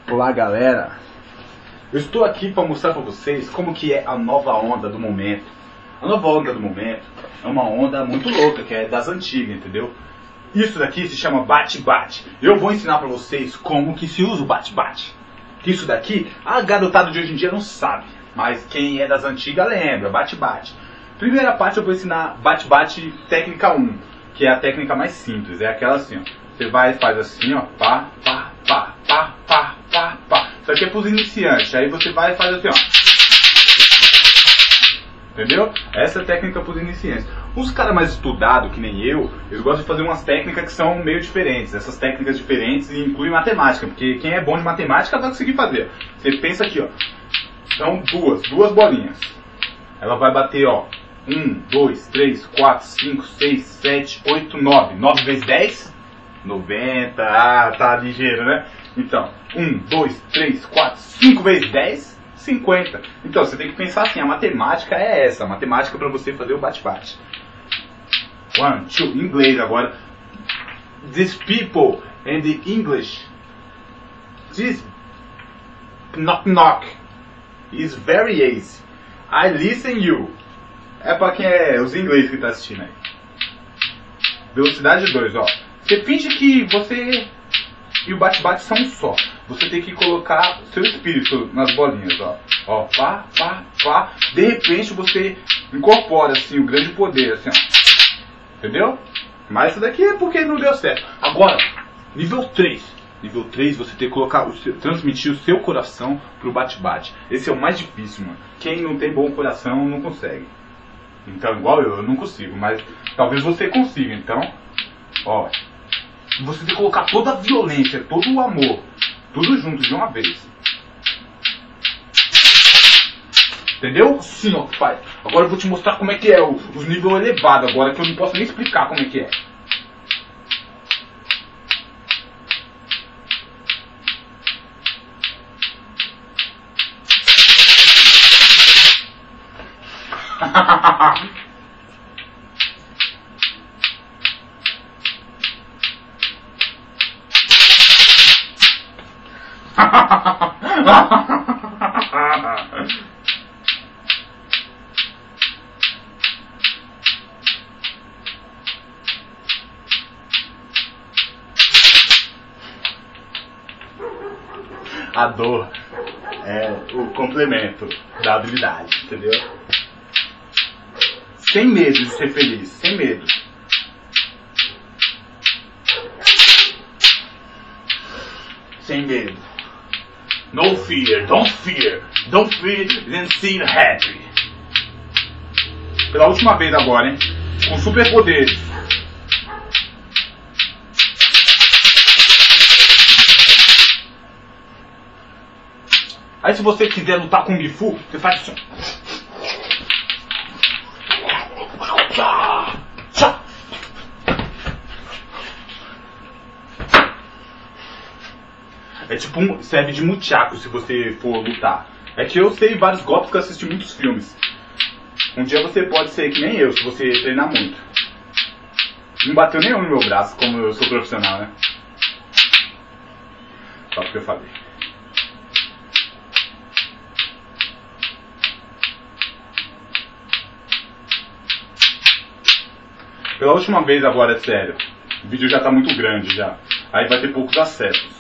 Olá galera, eu estou aqui para mostrar para vocês como que é a nova onda do momento. A nova onda do momento é uma onda muito louca, que é das antigas, entendeu? Isso daqui se chama bate-bate. Eu vou ensinar para vocês como que se usa o bate-bate. Isso daqui, a garotada de hoje em dia não sabe, mas quem é das antigas lembra, bate-bate. Primeira parte eu vou ensinar bate-bate técnica 1, que é a técnica mais simples, é aquela assim, ó. Você vai e faz assim, ó, pá, pá, pá, pá, pá, pá, pá. Isso aqui é para os iniciantes, aí você vai e faz assim, ó. Entendeu? Essa é a técnica para os iniciantes. Os caras mais estudados, que nem eu, eles gostam de fazer umas técnicas que são meio diferentes. Essas técnicas diferentes incluem matemática, porque quem é bom de matemática vai conseguir fazer. Você pensa aqui, ó. São duas bolinhas. Ela vai bater, ó. 1, 2, 3, 4, 5, 6, 7, 8, 9. 9 vezes 10? 90. Ah, tá ligeiro, né? Então, 1, 2, 3, 4, 5 vezes 10? 50. Então, você tem que pensar assim, a matemática é essa. A matemática para você fazer o bate-bate. 1, 2, em inglês agora. These people in the English. This knock knock is very easy. I listen you. É para quem é os ingleses que tá assistindo aí. Velocidade 2, ó. Você finge que você e o bate-bate são um só. Você tem que colocar seu espírito nas bolinhas, ó. Ó, pá, pá, pá. De repente você incorpora assim o grande poder, assim, ó. Entendeu? Mas isso daqui é porque não deu certo. Agora, nível 3. Nível 3 você tem que colocar transmitir o seu coração pro bate-bate. Esse é o mais difícil, mano. Quem não tem bom coração não consegue. Então, igual eu não consigo, mas talvez você consiga. Então, ó, você tem que colocar toda a violência, todo o amor, tudo junto de uma vez. Entendeu? Sim, ó, pai. Agora eu vou te mostrar como é que é os níveis elevados agora, que eu não posso nem explicar como é que é. A dor é o complemento da habilidade, entendeu? Sem medo de ser feliz, sem medo. Sem medo. No fear, don't fear. Don't fear, then see happy. Pela última vez agora, hein? Com superpoderes. Aí se você quiser lutar com o Gifu, você faz assim. É tipo serve de muchaco se você for lutar. É que eu sei vários golpes que eu assisti muitos filmes. Um dia você pode ser que nem eu, se você treinar muito. Não bateu nenhum no meu braço, como eu sou profissional, né? Só porque eu falei. Pela última vez agora, é sério. O vídeo já tá muito grande já. Aí vai ter poucos acessos.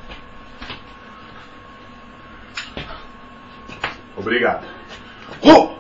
Obrigado.